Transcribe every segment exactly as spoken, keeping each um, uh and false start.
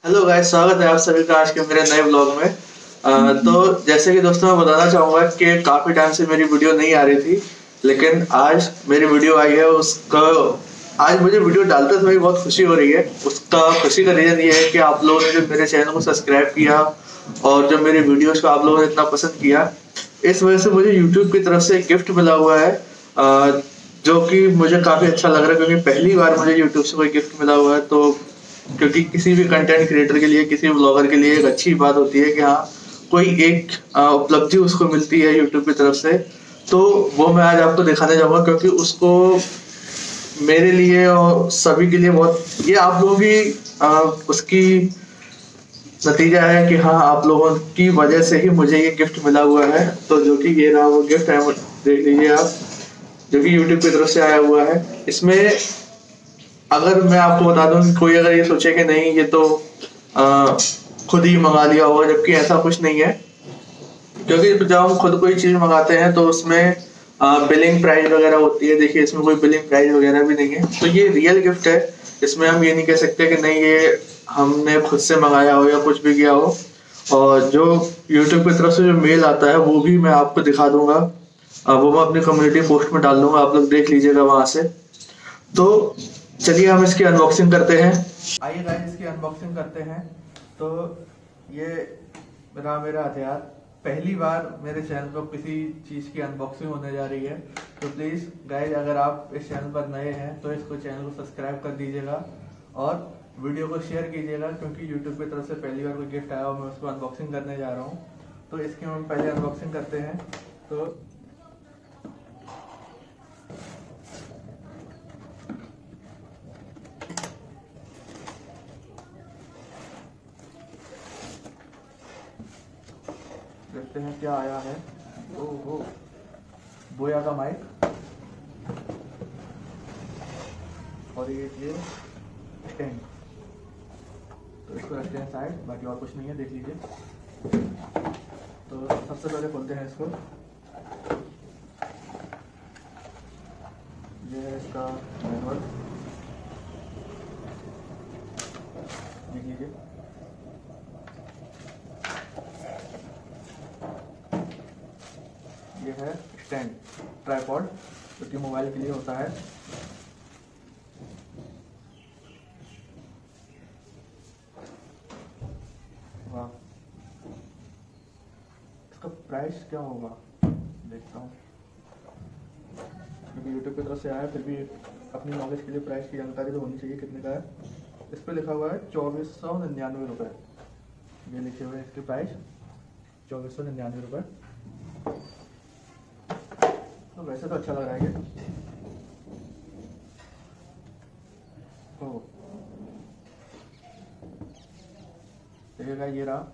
Hello guys, स्वागत है आप सभी का आज के मेरे नए ब्लॉग में। आ, तो जैसे कि दोस्तों मैं बताना चाहूँगा कि काफ़ी टाइम से मेरी वीडियो नहीं आ रही थी, लेकिन आज मेरी वीडियो आई है। उसका आज मुझे वीडियो डालते समय बहुत खुशी हो रही है। उसका खुशी का रीज़न ये है कि आप लोगों ने जो मेरे चैनल को सब्सक्राइब किया और जो मेरे वीडियोज़ को आप लोगों ने इतना पसंद किया, इस वजह से मुझे यूट्यूब की तरफ से एक गिफ्ट मिला हुआ है, आ, जो कि मुझे काफ़ी अच्छा लग रहा है क्योंकि पहली बार मुझे यूट्यूब से कोई गिफ्ट मिला हुआ है। तो क्योंकि किसी भी कंटेंट क्रिएटर के लिए, किसी भी ब्लॉगर के लिए एक अच्छी बात होती है कि हाँ, कोई एक उपलब्धि उसको मिलती है यूट्यूब की तरफ से। तो वो मैं आज आपको दिखाने जाऊंगा क्योंकि उसको मेरे लिए और सभी के लिए बहुत, ये आप लोगों की आ, उसकी नतीजा है कि हाँ, आप लोगों की वजह से ही मुझे ये गिफ्ट मिला हुआ है। तो जो कि ये रहा वो गिफ्ट है, देख लीजिए आप, जो कि यूट्यूब की तरफ से आया हुआ है। इसमें अगर मैं आपको बता दूं, कोई अगर ये सोचे कि नहीं ये तो आ, खुद ही मंगा लिया होगा, जबकि ऐसा कुछ नहीं है। क्योंकि जब हम खुद कोई चीज मंगाते हैं तो उसमें बिलिंग प्राइस वगैरह होती है। देखिए, इसमें कोई बिलिंग प्राइस वगैरह भी नहीं है, तो ये रियल गिफ्ट है। इसमें हम ये नहीं कह सकते कि नहीं ये हमने खुद से मंगाया हो या कुछ भी किया हो। और जो यूट्यूब की तरफ से जो मेल आता है वो भी मैं आपको दिखा दूंगा, वो मैं अपनी कम्युनिटी पोस्ट में डाल दूंगा, आप लोग देख लीजिएगा वहां से। तो चलिए हम इसकी अनबॉक्सिंग करते हैं। आइए गाइस, इसकी अनबॉक्सिंग करते हैं। तो ये रहा मेरा हथियार। पहली बार मेरे चैनल पर किसी चीज़ की अनबॉक्सिंग होने जा रही है, तो प्लीज़ गाइस, अगर आप इस चैनल पर नए हैं तो इसको चैनल को सब्सक्राइब कर दीजिएगा और वीडियो को शेयर कीजिएगा, क्योंकि यूट्यूब की तरफ से पहली बार कोई गिफ्ट आया और मैं उसको अनबॉक्सिंग करने जा रहा हूँ। तो इसकी हम पहले अनबॉक्सिंग करते हैं। तो देखते हैं क्या आया है। ओहो, बोया का माइक और ये ये स्टैंड। तो इसको रखते हैं साइड, बाकी और कुछ नहीं है, देख लीजिए। तो सबसे पहले खोलते हैं इसको। ये है इसका मैनुअल, देख लीजिए। ये है स्टैंड, ट्राइपॉड, जो कि मोबाइल के लिए होता है। वाह, इसका प्राइस क्या होगा देखता हूँ, क्योंकि यूट्यूब की तरफ से आया, फिर भी अपनी नॉलेज के लिए प्राइस की जानकारी तो होनी चाहिए कितने का है। इस पर लिखा हुआ है चौबीस सौ निन्यानवे रुपये। ये लिखे हुए हैं इसके प्राइस, चौबीस सौ निन्यानवे रुपये। तो वैसे तो अच्छा लग रहा है ये। ओह, देखिएगा, ये रहा।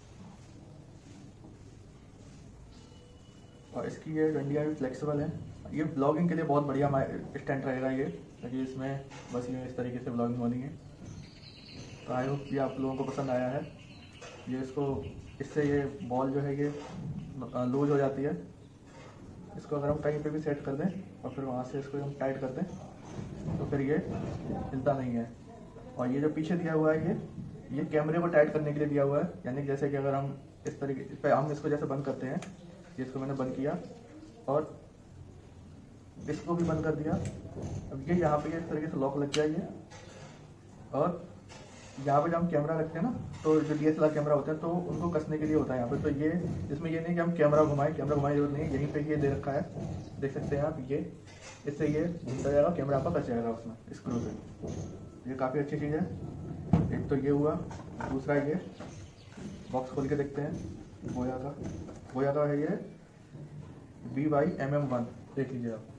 और इसकी ये डंडियाँ भी फ्लेक्सिबल है। ये ब्लॉगिंग के लिए बहुत बढ़िया स्टैंड रहेगा ये, क्योंकि इसमें बस ये इस तरीके से ब्लॉगिंग होनी है। तो आई होप ये आप लोगों को पसंद आया है। ये इसको, इससे ये बॉल जो है ये लूज हो जाती है। इसको अगर हम कहीं पे भी सेट कर दें और फिर वहाँ से इसको हम टाइट कर दें तो फिर ये हिलता नहीं है। और ये जो पीछे दिया हुआ है, ये ये कैमरे को टाइट करने के लिए दिया हुआ है। यानी जैसे कि अगर हम इस तरीके इस पर हम इसको जैसे बंद करते हैं, इसको मैंने बंद किया और इसको भी बंद कर दिया। अब ये यहाँ पे इस तरीके से लॉक लग जाएगी। और यहाँ पे जब हम कैमरा रखते हैं ना, तो जो D S L R camera होता है तो उनको कसने के लिए होता है यहाँ पे। तो ये इसमें ये नहीं कि हम कैमरा घुमाएं, कैमरा घुमाने की जरूरत नहीं है। यहीं पे ये दे रखा है, देख सकते हैं आप। ये इससे ये घूमता जाएगा, कैमरा आपका कस जाएगा उसमें स्क्रू से। ये काफ़ी अच्छी चीज़ है। एक तो ये हुआ, दूसरा ये बॉक्स खोल के देखते हैं। बोया का बोया का है ये V Y M M one, देख लीजिए आप।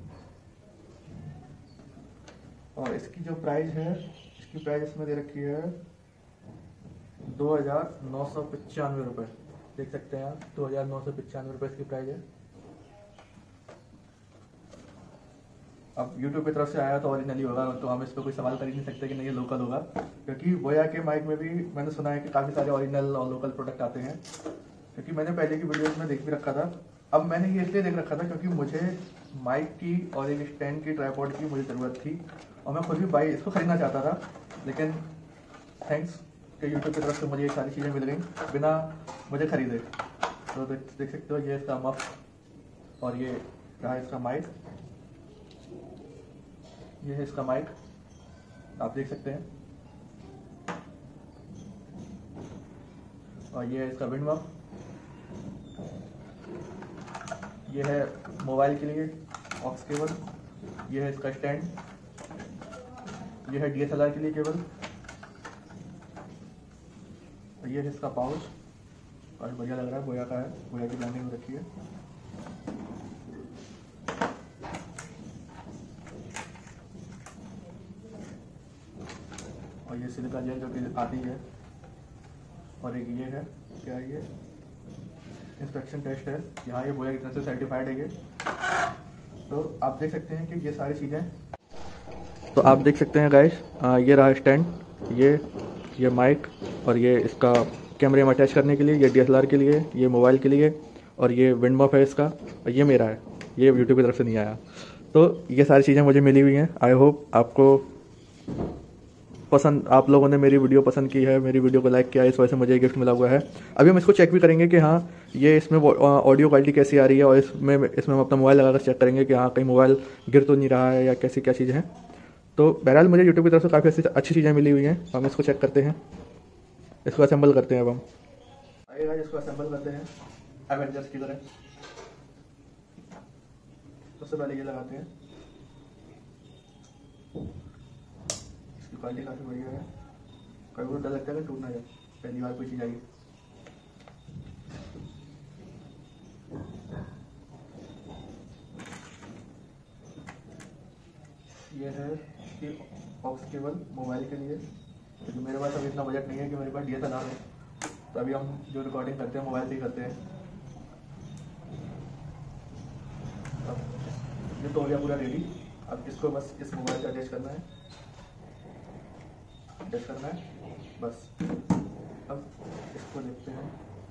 और इसकी जो प्राइस है, इसकी प्राइस इसमें दे रखी है दो हज़ार नौ सौ पचानवे रुपये, देख सकते हैं आप। दो हज़ार नौ सौ पचानवे रुपये इसकी प्राइस है। अब यूट्यूब की तरफ से आया तो ओरिजिनली होगा, तो हम इस पर कोई सवाल कर ही नहीं सकते कि नहीं ये लोकल होगा, क्योंकि बोया के माइक में भी मैंने सुना है कि काफ़ी सारे ओरिजिनल और लोकल प्रोडक्ट आते हैं। क्योंकि मैंने पहले की वीडियोस में देख भी रखा था। अब मैंने ये इसलिए देख रखा था क्योंकि मुझे माइक की और एक स्टैंड की, ट्राइपॉड की मुझे ज़रूरत थी और मैं खुद भी बाई इसको ख़रीदना चाहता था। लेकिन थैंक्स कि यूट्यूब की तरफ से मुझे ये सारी चीज़ें मिल गई बिना मुझे खरीदे। तो देख देख सकते हो ये इसका मफ और ये रहा इसका माइक, ये है इसका माइक, आप देख सकते हैं। और ये है इसका विंड मफ, ये है मोबाइल के लिए ऑक्स केबल, ये है इसका स्टैंड, ये है डी एस एल आर के लिए केबल, और ये है इसका पाउच। और बढ़िया लग रहा है, बोया का है, बोया की ब्रांडिंग में रखी है। और ये सिलिका जेल जो कि आती है। और एक ये है, क्या है ये, इंस्पेक्शन टेस्ट है, यहाँ ये बोया की तरफ से सर्टिफाइड है ये। तो आप देख सकते हैं कि ये सारी चीज़ें, तो आप देख सकते हैं गाइस, ये रहा स्टैंड, ये ये माइक, और ये इसका कैमरे में अटैच करने के लिए, ये डी एस एल आर के लिए, ये मोबाइल के लिए, और ये विंड मफ है इसका, और ये मेरा है, ये यूट्यूब की तरफ से नहीं आया। तो ये सारी चीज़ें मुझे मिली हुई हैं। आई होप आपको पसंद, आप लोगों ने मेरी वीडियो पसंद की है, मेरी वीडियो को लाइक किया, इस वजह से मुझे गिफ्ट मिला हुआ है। अभी हम इसको चेक भी करेंगे कि हाँ ये इसमें ऑडियो क्वालिटी कैसी आ रही है, और इसमें इसमें हम अपना मोबाइल लगाकर चेक करेंगे कि हाँ कहीं मोबाइल गिर तो नहीं रहा है या कैसी क्या चीज़ें हैं। तो बहरहाल मुझे यूट्यूब की तरफ से काफ़ी अच्छी अच्छी चीज़ें मिली हुई हैं। हम इसको चेक करते हैं, इसको असेंबल करते हैं। अब हम आइएगा इसको असेंबल करते हैं एवेंजर्स की तरह। सबसे पहले ये लगाते हैं, इसकी क्वालिटी काफ़ी बढ़िया है, कभी भी डर लगता है कि टूट ना जाए, पहली बार कोई चीज़ आई। ये है इसकी ऑक्स केबल मोबाइल के लिए, क्योंकि मेरे पास अभी इतना बजट नहीं है कि मेरे पास डी एस एल आर हो, तो अभी हम जो रिकॉर्डिंग करते हैं मोबाइल से ही करते हैं। अब ये तो हो गया पूरा रेडी। अब इसको बस इस मोबाइल से अटैच करना है, अटैच करना है बस। अब इसको देखते हैं,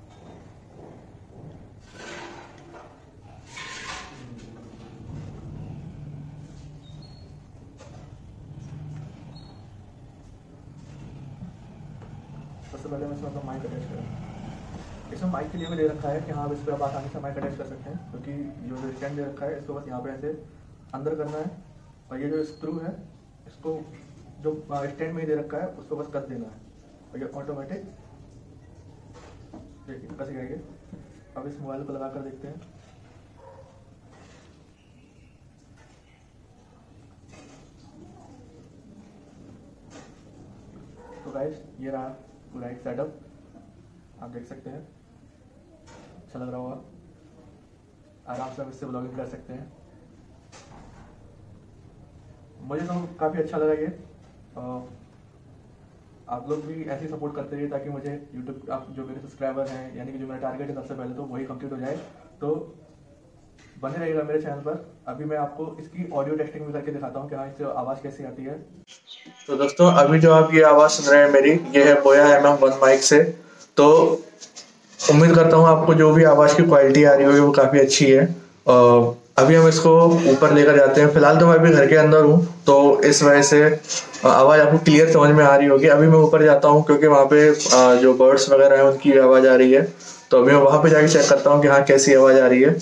सबसे पहले मैं इसमें अपना माइक अटैच करूँ। इसमें माइक के लिए भी दे रखा है कि हाँ इस पर आप आसानी से माइक अटैच कर सकते हैं, क्योंकि जो जो स्टैंड दे रखा है इसको बस यहाँ पे ऐसे अंदर करना है, और ये जो स्क्रू है इसको जो स्टैंड में ही दे रखा है उसको बस कस देना है, और ये ऑटोमेटिक देखिए कस जाएगी। अब इस मोबाइल को लगा कर देखते हैं। तो गाइस ये रहा पूरा एक सेटअप, आप देख सकते हैं, अच्छा लग रहा होगा। आराम से आप इससे ब्लॉगिंग कर सकते हैं। मुझे तो काफ़ी अच्छा लगा ये। आप लोग भी ऐसे सपोर्ट करते रहिए ताकि मुझे यूट्यूब, आप जो मेरे सब्सक्राइबर हैं, यानी कि जो मेरा टारगेट है सबसे पहले तो वही कंप्लीट हो जाए। तो बने रहेगा मेरे चैनल पर। अभी मैं आपको इसकी ऑडियो टेस्टिंग भी करके दिखाता हूँ कि हाँ इससे आवाज़ कैसी आती है। तो दोस्तों अभी जो आप ये आवाज़ सुन रहे हैं मेरी, ये है बोया एम एम वन माइक से। तो उम्मीद करता हूँ आपको जो भी आवाज़ की क्वालिटी आ रही होगी वो काफ़ी अच्छी है। और अभी हम इसको ऊपर लेकर जाते हैं। फिलहाल तो मैं अभी घर के अंदर हूँ, तो इस वजह से आवाज़ आपको क्लियर समझ में आ रही होगी। अभी मैं ऊपर जाता हूँ क्योंकि वहाँ पे जो बर्ड्स वगैरह हैं उनकी आवाज़ आ रही है, तो अभी मैं वहाँ पे जाके चेक करता हूँ कि हाँ कैसी आवाज़ आ रही है।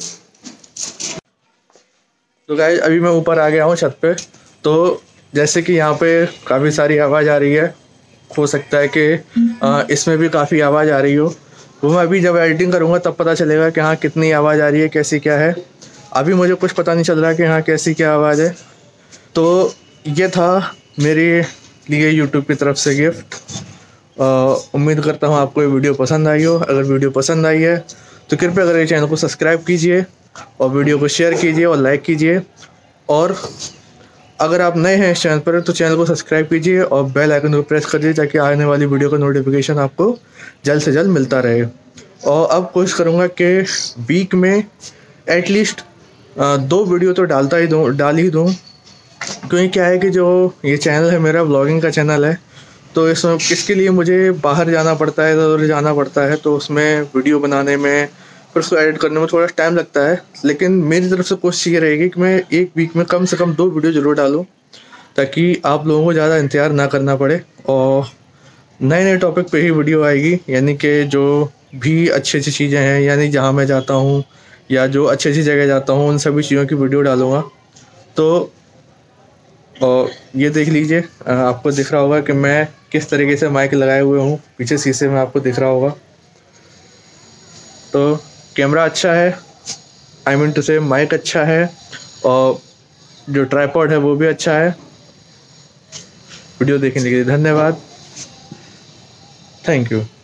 तो गाइस अभी मैं ऊपर आ गया हूँ छत पे। तो जैसे कि यहाँ पे काफ़ी सारी आवाज़ आ रही है, हो सकता है कि इसमें भी काफ़ी आवाज़ आ रही हो। वो मैं अभी जब एडिटिंग करूँगा तब पता चलेगा कि हाँ कितनी आवाज़ आ रही है, कैसी क्या है। अभी मुझे कुछ पता नहीं चल रहा कि हाँ कैसी क्या आवाज़ है। तो ये था मेरे लिए यूट्यूब की तरफ से गिफ्ट। उम्मीद करता हूँ आपको ये वीडियो पसंद आई हो। अगर वीडियो पसंद आई है तो कृपया करिए चैनल को सब्सक्राइब कीजिए और वीडियो को शेयर कीजिए और लाइक कीजिए। और अगर आप नए हैं इस चैनल पर तो चैनल को सब्सक्राइब कीजिए और बेल आइकन को प्रेस कर दीजिए ताकि आने वाली वीडियो का नोटिफिकेशन आपको जल्द से जल्द मिलता रहे। और अब कोशिश करूँगा कि वीक में एटलीस्ट दो वीडियो तो डालता ही दूँ डाल ही दूँ क्योंकि क्या है कि जो ये चैनल है मेरा व्लॉगिंग का चैनल है, तो इसमें इसके लिए मुझे बाहर जाना पड़ता है, इधर जाना पड़ता है, तो उसमें वीडियो बनाने में फिर उसको एडिट करने में थोड़ा टाइम लगता है। लेकिन मेरी तरफ से कोशिश ये रहेगी कि मैं एक वीक में कम से कम दो वीडियो ज़रूर डालूँ ताकि आप लोगों को ज़्यादा इंतज़ार ना करना पड़े। और नए नए टॉपिक पे ही वीडियो आएगी, यानी कि जो भी अच्छी अच्छी चीज़ें हैं, यानी जहाँ मैं जाता हूँ या जो अच्छी अच्छी जगह जाता हूँ उन सभी चीज़ों की वीडियो डालूँगा। तो और ये देख लीजिए, आपको दिख रहा होगा कि मैं किस तरीके से माइक लगाए हुए हूँ, पीछे शीशे में आपको दिख रहा होगा। तो कैमरा अच्छा है, I mean to say mic अच्छा है, और जो ट्राइपॉड है वो भी अच्छा है। वीडियो देखने के लिए धन्यवाद, थैंक यू।